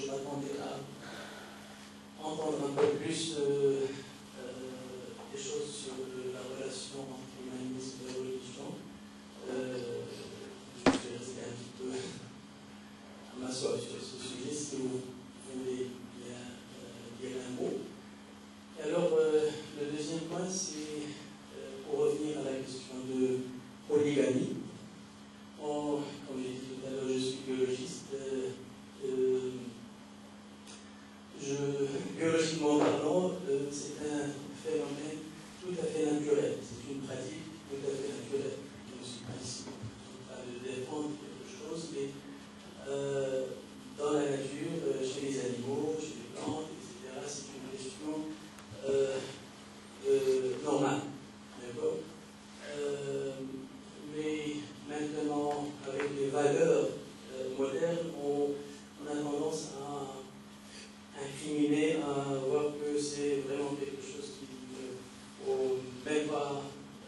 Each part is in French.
je m'attendais à entendre un peu plus des choses sur la relation entre l'humanisme et la religion. Je vais rester un petit peu à m'asseoir sur ce sujet, si vous voulez bien dire un mot. Et alors, le deuxième point, c'est pour revenir à la question de polygamie. Comme j'ai dit tout à l'heure, je suis biologiste. Biologiquement parlant, c'est un phénomène tout à fait naturel. C'est une pratique tout à fait naturelle. Je ne suis pas ici en train de défendre quelque chose, mais dans la nature, chez les animaux, chez les plantes, etc., c'est une question normale. D'accord ? Mais maintenant, avec les valeurs modernes, on a tendance à incriminer, à voir que c'est vraiment quelque chose qu'il ne faut même pas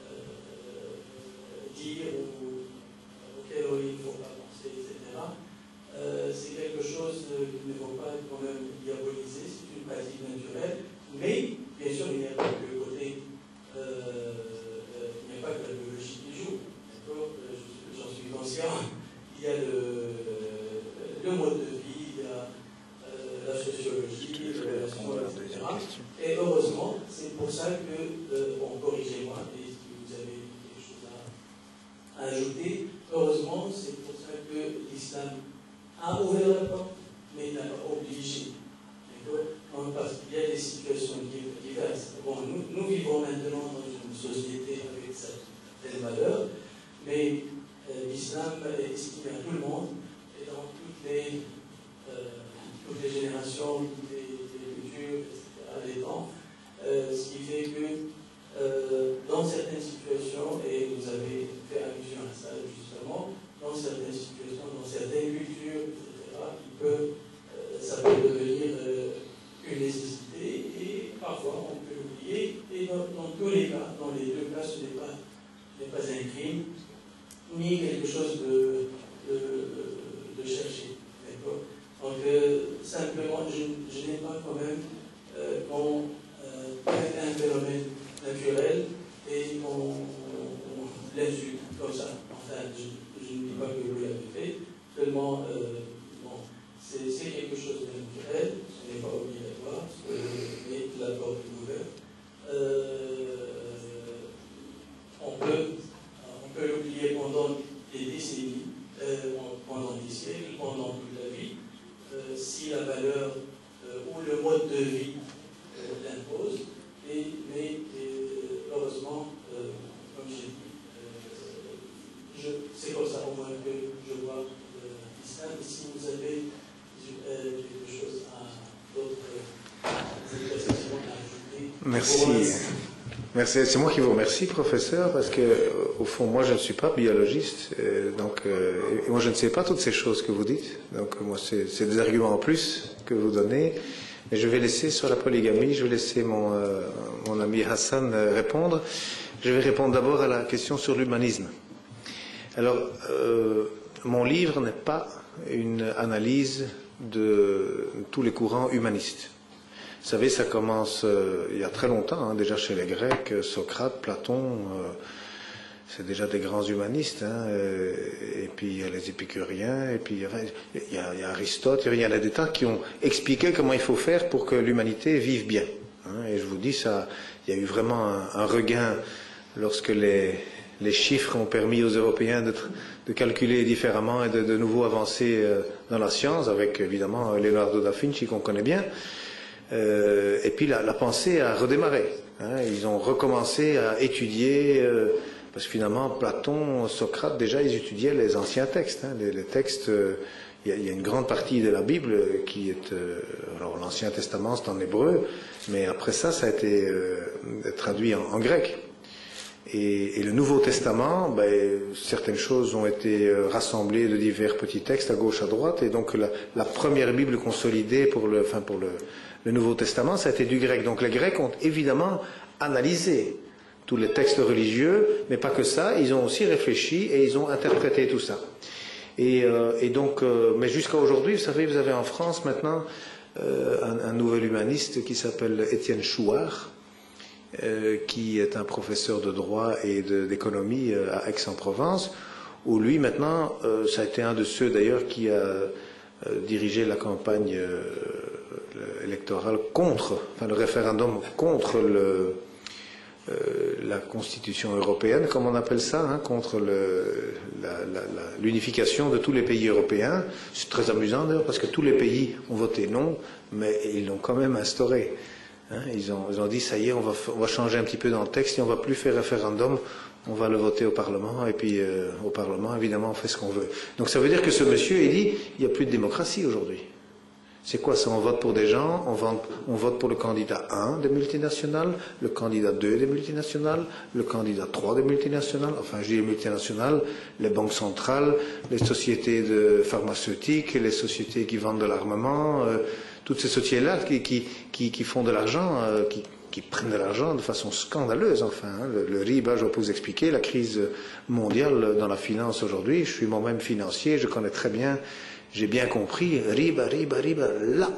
dire ou auquel il ne faut pas penser, etc. C'est quelque chose qu'il ne faut pas quand même diaboliser, c'est une pratique naturelle, mais bien sûr, il n'y a pas que le côté, il n'y a pas que la biologie qui joue. J'en suis conscient. Il y a le mode de vie, il y a la sociologie, les relations, etc. Et heureusement, c'est pour ça que, bon, corrigez-moi, et si vous avez quelque chose à ajouter, heureusement, c'est pour ça que l'islam a ouvert la porte, mais il n'a pas obligé. Parce qu'il y a des situations diverses. Bon, nous vivons maintenant dans une société avec certaines valeurs, mais l'islam est estimé à tout le monde et dans toutes les générations, toutes les cultures, etc., les temps, ce qui fait que dans certaines situations, et vous avez fait allusion à ça justement, dans certaines situations, dans certaines cultures, etc., ça peut devenir une nécessité et parfois on peut l'oublier. Et dans tous les cas, dans les deux cas, ce n'est pas un crime ni quelque chose de chercher. D'accord ? Donc, simplement, je n'ai pas quand même qu'on traite un phénomène naturel et qu'on l'insulte comme ça. Enfin, je ne dis pas que vous l'avez fait, seulement, bon, c'est quelque chose de naturel, ce n'est pas obligatoire, mais la porte est ouverte. On peut l'oublier pendant des décennies, pendant des siècles, pendant toute la vie, si la valeur ou le mode de vie l'impose. Mais heureusement, comme j'ai dit, c'est comme ça au moins que je vois l'islam. Et si vous avez quelque chose d'autres explications à ajouter. Merci. Merci. C'est moi qui vous remercie, professeur, parce que, au fond, moi, je ne suis pas biologiste, donc, et moi, je ne sais pas toutes ces choses que vous dites. Donc, moi, c'est des arguments en plus que vous donnez. Mais je vais laisser sur la polygamie, je vais laisser mon ami Hassan répondre. Je vais répondre d'abord à la question sur l'humanisme. Alors, mon livre n'est pas une analyse de tous les courants humanistes. Vous savez, ça commence il y a très longtemps, hein, déjà chez les Grecs, Socrate, Platon, c'est déjà des grands humanistes, hein, et puis il y a les épicuriens, et puis il y a Aristote, il y en a des tas qui ont expliqué comment il faut faire pour que l'humanité vive bien. Hein, et je vous dis, ça, il y a eu vraiment un regain lorsque les chiffres ont permis aux Européens de calculer différemment et de nouveau avancer dans la science, avec évidemment Leonardo da Vinci qu'on connaît bien. Et puis la pensée a redémarré. Hein, ils ont recommencé à étudier, parce que finalement Platon, Socrate, déjà ils étudiaient les anciens textes. Hein, les textes, il y a une grande partie de la Bible qui est, alors l'Ancien Testament c'est en hébreu, mais après ça a été traduit en grec. Et le Nouveau Testament, ben, certaines choses ont été rassemblées de divers petits textes à gauche, à droite, et donc la première Bible consolidée pour le Nouveau Testament, ça a été du grec. Donc les Grecs ont évidemment analysé tous les textes religieux, mais pas que ça, ils ont aussi réfléchi et ils ont interprété tout ça. Et donc, mais jusqu'à aujourd'hui, vous savez, vous avez en France maintenant un nouvel humaniste qui s'appelle Étienne Chouard, qui est un professeur de droit et d'économie à Aix-en-Provence, où lui maintenant, ça a été un de ceux d'ailleurs qui a dirigé la campagne électorale contre, enfin le référendum contre la Constitution européenne, comme on appelle ça, hein, contre l'unification de tous les pays européens. C'est très amusant d'ailleurs parce que tous les pays ont voté non, mais ils l'ont quand même instauré. Hein, ils ont dit ça y est, on va changer un petit peu dans le texte et on ne va plus faire référendum, on va le voter au Parlement et puis au Parlement évidemment on fait ce qu'on veut. Donc ça veut dire que ce monsieur il dit il n'y a plus de démocratie aujourd'hui. C'est quoi ça? On vote pour des gens, on vote pour le candidat 1 des multinationales, le candidat 2 des multinationales, le candidat 3 des multinationales, enfin je dis les multinationales, les banques centrales, les sociétés pharmaceutiques, les sociétés qui vendent de l'armement, toutes ces sociétés-là qui font de l'argent, qui prennent de l'argent de façon scandaleuse, enfin. Hein. Le riba, je vais vous expliquer, la crise mondiale dans la finance aujourd'hui, je suis moi-même financier, je connais très bien. J'ai bien compris, riba, là,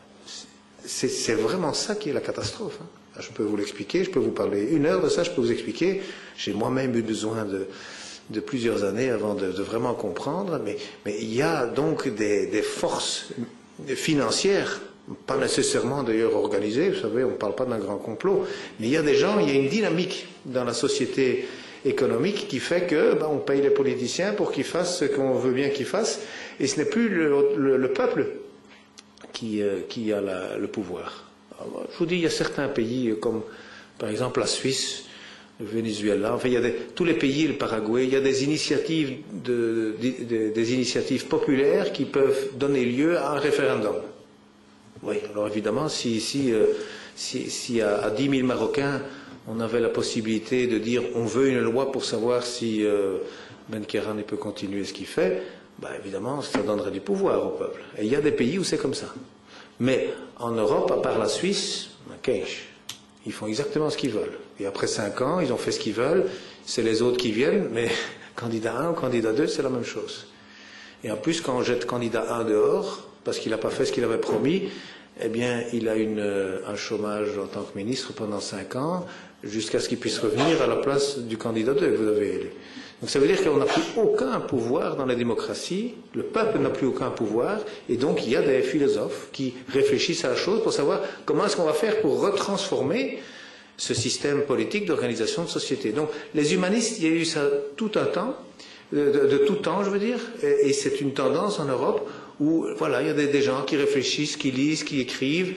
c'est vraiment ça qui est la catastrophe. Hein. Je peux vous l'expliquer, je peux vous parler 1 heure de ça, je peux vous expliquer. J'ai moi-même eu besoin de plusieurs années avant de vraiment comprendre, mais il y a donc des forces financières, pas nécessairement d'ailleurs organisées, vous savez, on ne parle pas d'un grand complot, mais il y a des gens, il y a une dynamique dans la société économique qui fait que on paye les politiciens pour qu'ils fassent ce qu'on veut bien qu'ils fassent, et ce n'est plus le peuple qui a le pouvoir. Alors, je vous dis, il y a certains pays comme par exemple la Suisse, le Venezuela, enfin il y a tous les pays, le Paraguay, il y a des initiatives des initiatives populaires qui peuvent donner lieu à un référendum. Oui, alors évidemment, si à 10 000 Marocains on avait la possibilité de dire on veut une loi pour savoir si Ben Kérane peut continuer ce qu'il fait, évidemment ça donnerait du pouvoir au peuple. Et il y a des pays où c'est comme ça. Mais en Europe, à part la Suisse, ils font exactement ce qu'ils veulent. Et après 5 ans, ils ont fait ce qu'ils veulent, c'est les autres qui viennent, mais candidat 1 ou candidat 2, c'est la même chose. Et en plus, quand on jette candidat 1 dehors, parce qu'il n'a pas fait ce qu'il avait promis, eh bien, il a un chômage en tant que ministre pendant 5 ans, jusqu'à ce qu'il puisse revenir à la place du candidat 2 que vous avez élu. Donc ça veut dire qu'on n'a plus aucun pouvoir dans la démocratie, le peuple n'a plus aucun pouvoir, et donc il y a des philosophes qui réfléchissent à la chose pour savoir comment est-ce qu'on va faire pour retransformer ce système politique d'organisation de société. Donc les humanistes, il y a eu ça tout un temps, de tout temps je veux dire, et c'est une tendance en Europe où voilà, il y a des gens qui réfléchissent, qui lisent, qui écrivent,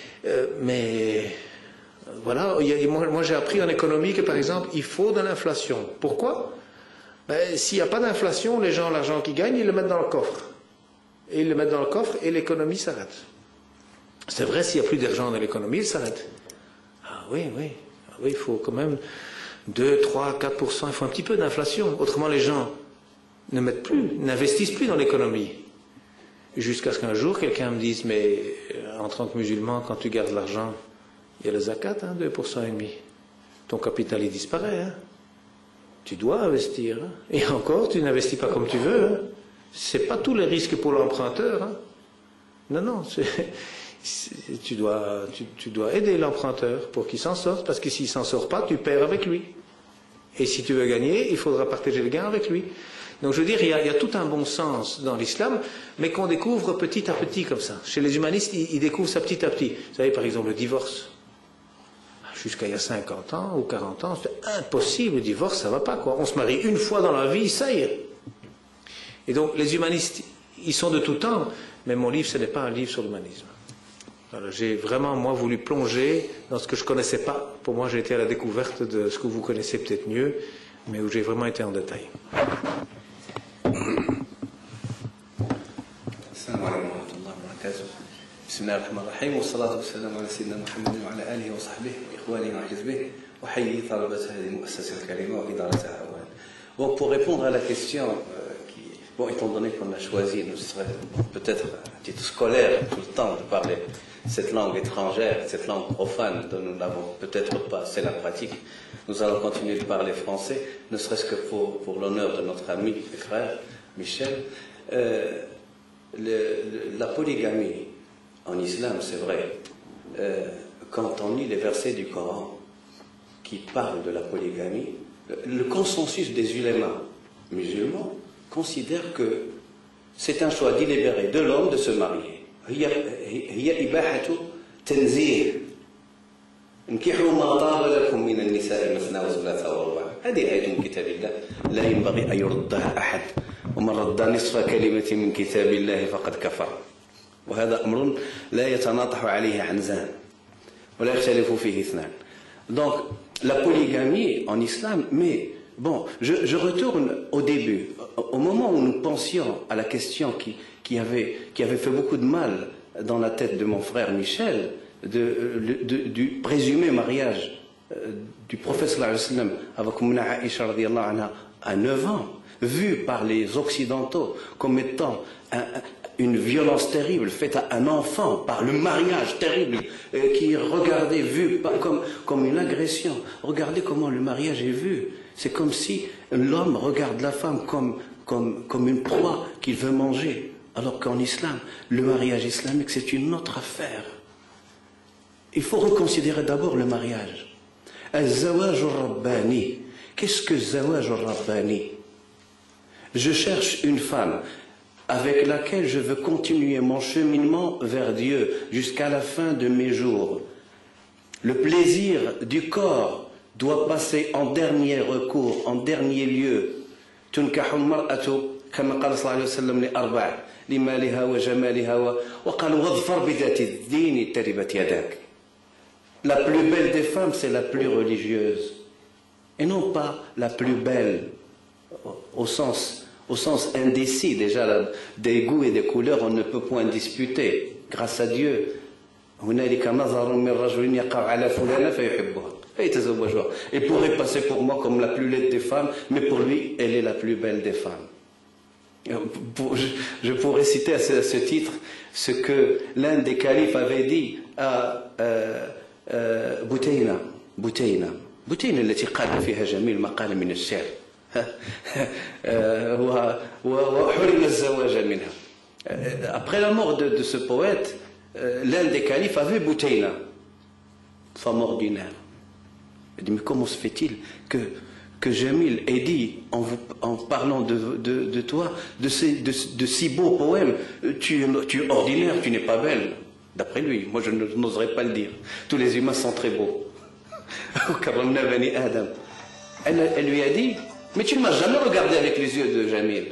mais voilà, moi j'ai appris en économie que par exemple il faut de l'inflation. Pourquoi? S'il n'y a pas d'inflation, les gens, l'argent qu'ils gagnent, ils le mettent dans le coffre. Et ils le mettent dans le coffre et l'économie s'arrête. C'est vrai, s'il n'y a plus d'argent dans l'économie, il s'arrête. Ah oui, il faut quand même 2, 3, 4%, il faut un petit peu d'inflation. Autrement, les gens n'investissent plus dans l'économie. Jusqu'à ce qu'un jour, quelqu'un me dise, mais en tant que musulman, quand tu gardes l'argent, il y a le zakat, 2,5%. Ton capital, il disparaît. Tu dois investir. Et encore, tu n'investis pas comme tu veux. Ce n'est pas tous les risques pour l'emprunteur. Non, tu dois aider l'emprunteur pour qu'il s'en sorte, parce que s'il ne s'en sort pas, tu perds avec lui. Et si tu veux gagner, il faudra partager le gain avec lui. Donc je veux dire, il y a tout un bon sens dans l'islam, mais qu'on découvre petit à petit comme ça. Chez les humanistes, ils découvrent ça petit à petit. Vous savez, par exemple, le divorce. Jusqu'à il y a 50 ans ou 40 ans, c'était impossible, le divorce, ça ne va pas, quoi. On se marie une fois dans la vie, ça y est. Et donc, les humanistes, ils sont de tout temps, mais mon livre, ce n'est pas un livre sur l'humanisme. J'ai vraiment, moi, voulu plonger dans ce que je ne connaissais pas. Pour moi, j'ai été à la découverte de ce que vous connaissez peut-être mieux, mais où j'ai vraiment été en détail. بسم الله الرحمن الرحيم والصلاة والسلام على سيدنا محمد وعلى آله وصحبه وإخوانه وحزبه وحيي طلبة هذه المؤسسة الكريمة وإدارتها أولا. Bon, pour répondre à la question étant donné qu'on a choisi, nous serait peut-être à titre scolaire tout le temps de parler cette langue étrangère, cette langue profane dont nous n'avons peut-être pas assez la pratique, nous allons continuer de parler français, ne serait-ce que pour l'honneur de notre ami et frère Michel. la polygamie en islam, c'est vrai, quand on lit les versets du Coran qui parlent de la polygamie, le consensus des ulémas musulmans considère que c'est un choix délibéré de l'homme de se marier. هي إباحة تنزيه انكحوا ما طاب لكم من النساء مثنى وثلاث ورباع. هذه آية من كتاب الله لا ينبغي أن يردها أحد، ومن رد نصف كلمة من كتاب الله فقد كفر، وهذا أمر لا يتناطح عليه عنزان ولا يختلف فيه اثنان. Donc la polygamie en islam, mais bon, je retourne au début, au moment où nous pensions à la question qui avait fait beaucoup de mal dans la tête de mon frère Michel, du présumé mariage du prophète sallallahu alayhi wa sallam avec Mouna Aïcha radiyallahu anha à 9 ans, vu par les occidentaux comme étant une violence terrible faite à un enfant par le mariage terrible qui est regardé, vu comme une agression. Regardez comment le mariage est vu. C'est comme si l'homme regarde la femme comme une proie qu'il veut manger. Alors qu'en islam, le mariage islamique, c'est une autre affaire. Il faut reconsidérer d'abord le mariage. Al-zawaj al-rabbani. Qu'est-ce que zawaj al-rabbani? Je cherche une femme avec laquelle je veux continuer mon cheminement vers Dieu jusqu'à la fin de mes jours. Le plaisir du corps doit passer en dernier recours, en dernier lieu. تنكح المرأة كما قال صلى الله عليه وسلم لأربع لمالها وجمالها وقال واظفر بذات الدين تربت يداك. La plus belle des femmes, c'est la plus religieuse, et non pas la plus belle au sens indécis. Déjà, des goûts et des couleurs, on ne peut point disputer. Grâce à Dieu, elle pourrait passer pour moi comme la plus laide des femmes, mais pour lui, elle est la plus belle des femmes. Je pourrais citer à ce titre ce que l'un des califes avait dit à بوتينة التي قال فيها جميل مقالة من الشعر وحرم الزواج منها. Après la mort de ce poète, l'un des califes avait Bouteyna, femme ordinaire. Il dit, mais comment se fait-il que Jamil ait dit, en parlant de toi, de si beaux poèmes, tu es ordinaire, tu n'es pas belle? D'après lui, moi je n'oserais pas le dire. Tous les humains sont très beaux. Elle lui a dit, mais tu ne m'as jamais regardé avec les yeux de Jamil.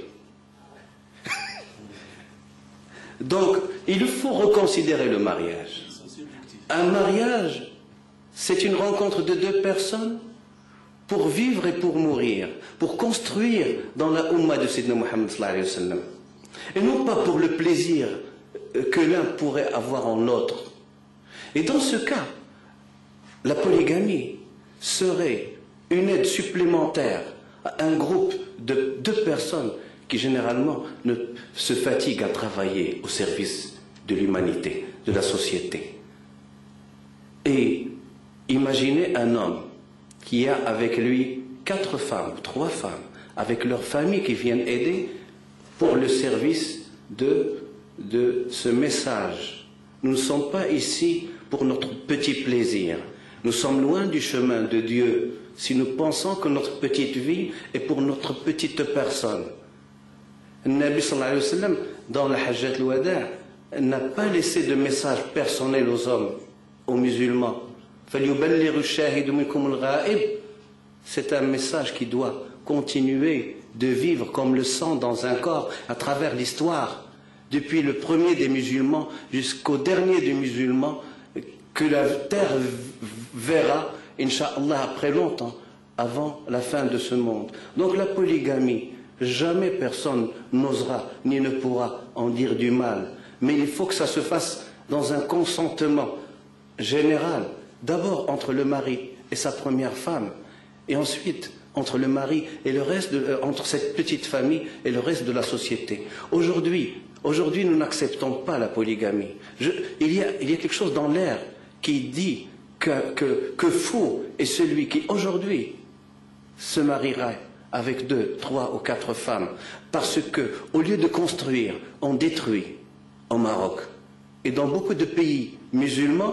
Donc, il faut reconsidérer le mariage. Un mariage, c'est une rencontre de deux personnes pour vivre et pour mourir, pour construire dans la Ummah de Sayyidina Muhammad sallallahu alayhi wa sallam. Et non pas pour le plaisir que l'un pourrait avoir en l'autre. Et dans ce cas, la polygamie serait une aide supplémentaire à un groupe de deux personnes qui généralement se fatiguent à travailler au service de l'humanité, de la société. Et imaginez un homme qui a avec lui 4 femmes, 3 femmes, avec leurs familles qui viennent aider pour le service de ce message. Nous ne sommes pas ici pour notre petit plaisir. Nous sommes loin du chemin de Dieu si nous pensons que notre petite vie est pour notre petite personne. Le Nabi sallallahu alayhi wa sallam, dans la Hajjat al-Wada', n'a pas laissé de message personnel aux hommes, aux musulmans. C'est un message qui doit continuer de vivre comme le sang dans un corps à travers l'histoire. Depuis le premier des musulmans jusqu'au dernier des musulmans, que la terre verra, Inch'Allah, après longtemps, avant la fin de ce monde. Donc la polygamie, jamais personne n'osera ni ne pourra en dire du mal. Mais il faut que ça se fasse dans un consentement général. D'abord entre le mari et sa première femme, et ensuite entre le mari et le reste, entre cette petite famille et le reste de la société. Aujourd'hui, nous n'acceptons pas la polygamie. Il y a quelque chose dans l'air qui dit que fou est celui qui aujourd'hui se mariera avec 2, 3 ou 4 femmes, parce que, au lieu de construire, on détruit au Maroc. Et dans beaucoup de pays musulmans,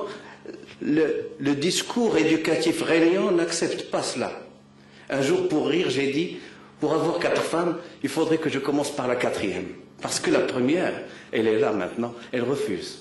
le discours éducatif régnant n'accepte pas cela. Un jour, pour rire, j'ai dit, pour avoir 4 femmes, il faudrait que je commence par la 4e. Parce que la première, elle est là maintenant, elle refuse.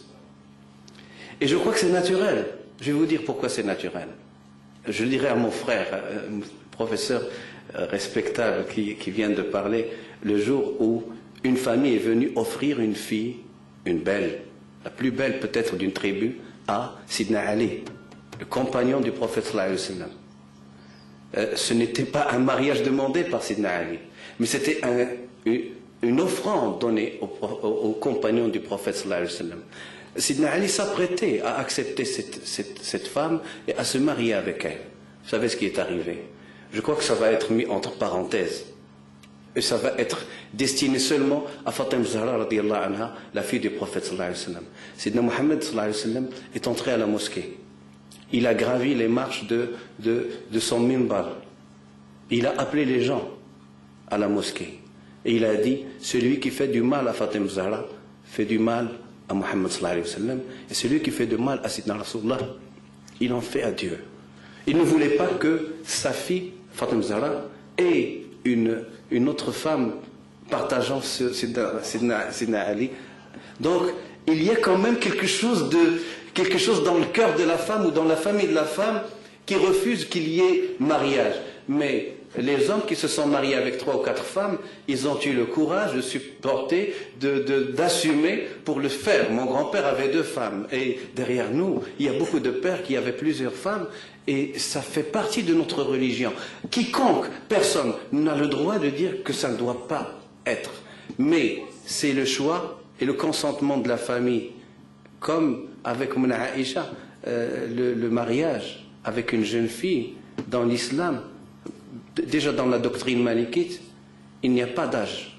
Et je crois que c'est naturel. Je vais vous dire pourquoi c'est naturel. Je le dirai à mon frère, professeur respectable qui vient de parler, le jour où une famille est venue offrir une fille, une belle, la plus belle peut-être d'une tribu, à Sidna Ali, le compagnon du prophète sallallahu alayhi wa sallam. Ce n'était pas un mariage demandé par Sidna Ali, mais c'était une offrande donnée au compagnon du prophète sallallahu alayhi wa sallam. Sidna Ali s'apprêtait à accepter cette femme et à se marier avec elle. Vous savez ce qui est arrivé? Je crois que ça va être mis entre parenthèses. Et ça va être destiné seulement à Fatima Zahra radiyallahu anha, la fille du prophète sallallahu alayhi wa sallam. Sidna Muhammad sallallahu alayhi wa sallam est entré à la mosquée. Il a gravi les marches de son minbar. Il a appelé les gens à la mosquée. Et il a dit, celui qui fait du mal à Fatima Zahra fait du mal à Muhammad sallallahu alayhi wa sallam. Et celui qui fait du mal à Sidna Rasulullah, il en fait à Dieu. Il ne voulait pas que sa fille, Fatima Zahra, ait une autre femme partageant Sidna Ali. Donc, il y a quand même quelque chose dans le cœur de la femme ou dans la famille de la femme qui refuse qu'il y ait mariage. Mais les hommes qui se sont mariés avec 3 ou 4 femmes, ils ont eu le courage de supporter, d'assumer pour le faire. Mon grand-père avait 2 femmes et derrière nous, il y a beaucoup de pères qui avaient plusieurs femmes et ça fait partie de notre religion. Quiconque, personne n'a le droit de dire que ça ne doit pas être. Mais c'est le choix et le consentement de la famille. Comme avec Mouna Aïcha, le mariage avec une jeune fille dans l'islam, déjà dans la doctrine malikite, il n'y a pas d'âge.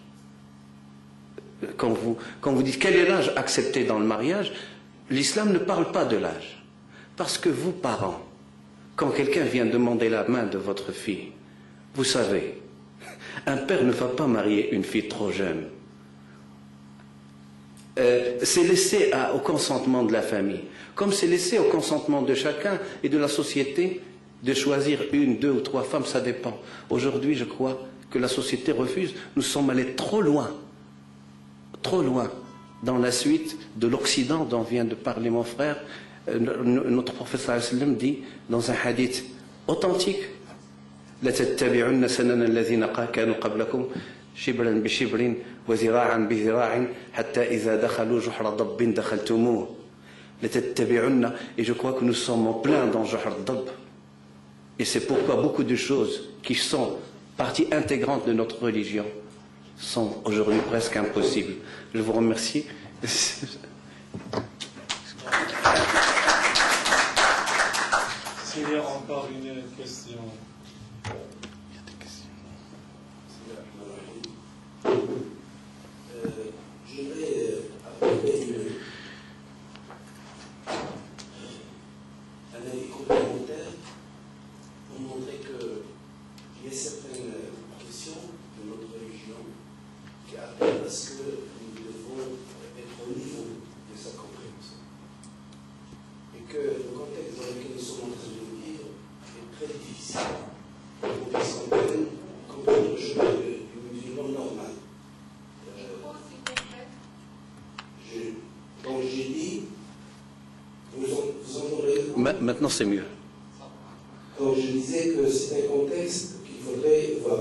Quand vous dites quel est l'âge accepté dans le mariage, l'islam ne parle pas de l'âge. Parce que vous, parents, quand quelqu'un vient demander la main de votre fille, vous savez, un père ne va pas marier une fille trop jeune. C'est laissé au consentement de la famille, comme c'est laissé au consentement de chacun et de la société de choisir 1, 2 ou 3 femmes, ça dépend. Aujourd'hui, je crois que la société refuse. Nous sommes allés trop loin dans la suite de l'Occident dont vient de parler mon frère. Notre prophète sallallahu alayhi wa sallam dit dans un hadith authentique, لَتَتَّبِعُنَّ سَنَنَ الَّذِينَ كَانُوا قَبْلَكُمْ شِبْرًا بِشِبْرٍ وَذِرَاعًا بِذِرَاعٍ حَتَّى إِذَا دَخَلُوا جُحْرَ ضَبٍّ دَخَلْتُمُوهُ. لَتَتَّبِعُنَّ, et je crois que nous sommes en plein dans Juhr Dab. Et c'est pourquoi beaucoup de choses qui sont partie intégrante de notre religion sont aujourd'hui presque impossibles. Je vous remercie. S'il y a encore une question. Il y a des questions. Je vais apporter un avis complémentaire pour montrer qu'il y a certaines questions de notre religion qui appellent à ce que nous devons être au niveau de sa compréhension. Et que le contexte dans lequel nous sommes en train de vivre est très difficile pour qu'on puisse comprendre le chemin du musulman normal. Donc j'ai dit, vous entendrez. Maintenant c'est mieux. Quand je disais que c'est un contexte qu'il faudrait voir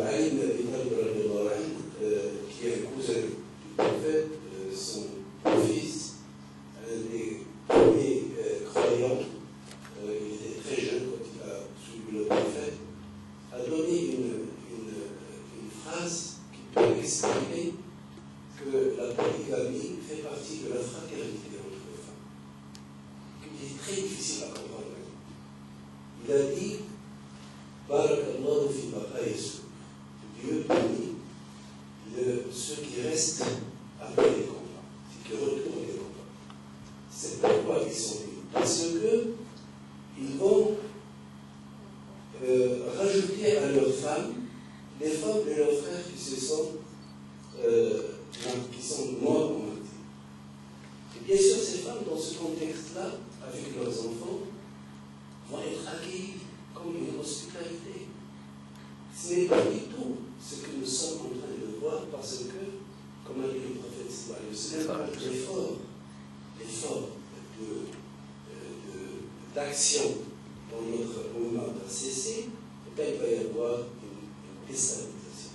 qui est un cousin du prophète, son fils, un des premiers croyants, il était très jeune quand il a suivi le prophète, a donné une phrase qui peut expliquer que la polygamie fait partie de la fraternité entre les femmes, qui est très difficile à comprendre. Il a dit Barakallahu fi baqaïs. Dieu bénit ceux qui restent après les combats, ceux qui retournent les combats. C'est pourquoi ils sont bénis. Parce qu'ils vont rajouter à leurs femmes les femmes et leurs frères qui sont morts en martyr. Et bien sûr, ces femmes, dans ce contexte-là, avec leurs enfants, vont être accueillies comme une hospitalité. Ce n'est pas du tout ce que nous sommes en train de voir parce que, comme a dit le prophète, c'est l'effort d'action dans notre mouvement va cesser, et bien il va y avoir une déstabilisation.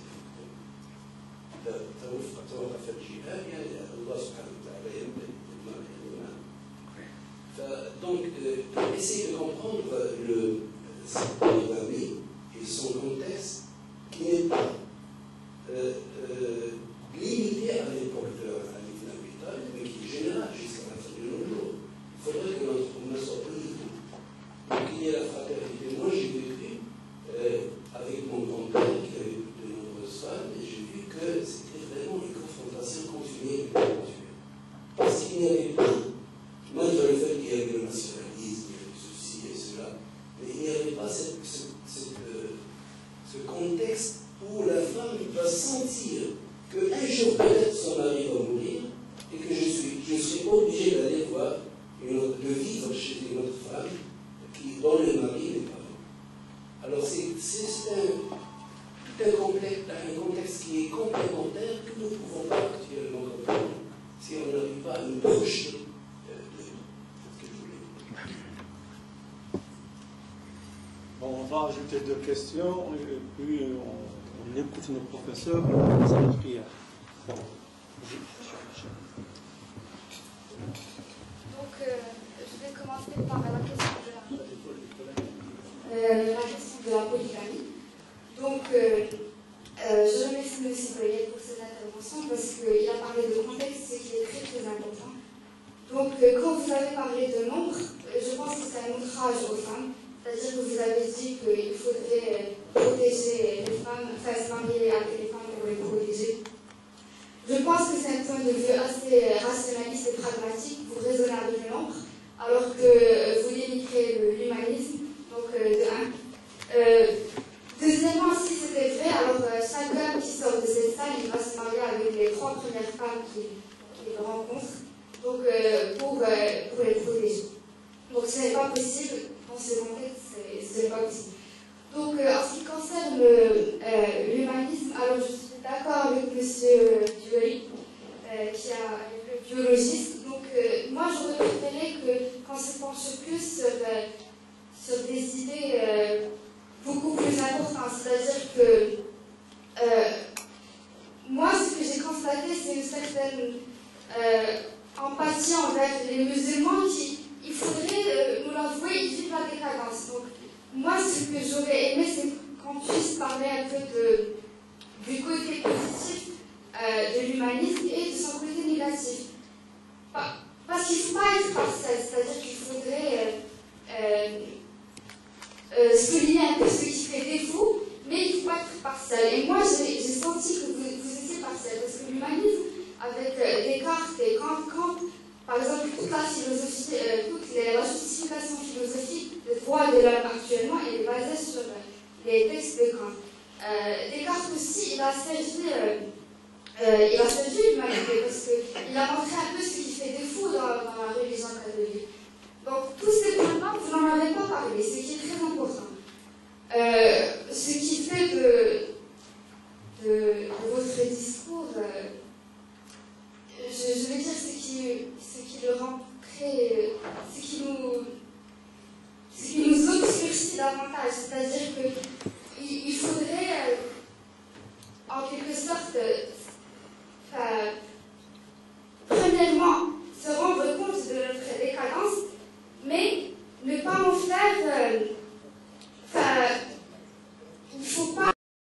Donc, essayer de comprendre l'Islami et son contexte qui n'est pas limité à l'époque de Ali ibn Abi Talib, mais qui est général jusqu'à la fin de nos jours. Il faudrait que notre mouvement soit politique. Donc, il y a la fraternité. Moi, j'ai vécu avec mon grand-père qui avait de nombreuses femmes, et j'ai vu que c'était vraiment une confrontation continue. Parce qu'il n'y avait pas, malgré le fait qu'il y avait le nationalisme, ceci et cela, mais il n'y avait pas ce contexte où la femme va sentir qu'un jour peut-être son mari va mourir et que je suis obligé d'aller voir, de vivre chez une autre femme dont le mari n'est pas mort. Alors c'est un contexte qui est complémentaire que nous ne pouvons pas actuellement comprendre si on n'arrive pas à nous projeter. Bon, on va ajouter 2 questions et puis on écoute nos professeurs pour la prière. Bon. Donc, je vais commencer par la question de la polygamie. Donc, je remercie M. Boyer pour cette intervention parce qu'il a parlé de contexte, ce qui est très très important. Donc, quand vous avez parlé de nombre, je pense que c'est un outrage aux femmes. C'est-à-dire que vous avez dit qu'il faudrait protéger les femmes, enfin se marier avec les femmes pour les protéger. Je pense que c'est un point de vue assez rationaliste et pragmatique pour raisonner avec le nombre, alors que vous dénigrez l'humanisme. Donc, de un. Deuxièmement, si c'était vrai, alors chaque homme qui sort de cette salle, il va se marier avec les 3 premières femmes qu'il rencontre, donc pour les protéger. Donc, ce n'est pas possible. Dans ce contexte, ce n'est pas possible. Donc, en ce qui concerne l'humanisme, alors je suis d'accord avec M. Dury, qui est le biologiste. Donc, moi, j'aurais préféré qu'on se penche plus sur des idées beaucoup plus importantes. C'est-à-dire que moi, ce que j'ai constaté, c'est une certaine empathie envers les musulmans qui, il faudrait nous l'avouer, ils vivent la décadence. Donc, moi, ce que j'aurais aimé, c'est qu'on puisse parler un peu du côté positif de l'humanisme et de son côté négatif. Parce qu'il ne faut pas être partiel, c'est-à-dire qu'il faudrait souligner un peu ce qui fait défaut, mais il ne faut pas être partiel. Et moi, j'ai senti que vous étiez partiel, parce que l'humanisme, avec Descartes et Kant, par exemple, toute la philosophie, la justification philosophique des droits de l'homme actuellement, elle est basée sur les textes de Kant. Descartes aussi, il a servi l'humanité parce qu'il a montré un peu ce qui fait défaut dans la religion catholique. Donc, tous ces points-là, vous n'en avez pas parlé, ce qui est très important. Ce qui fait de votre discours, je vais dire ce qui le rend ce qui nous obscurcit davantage, c'est-à-dire que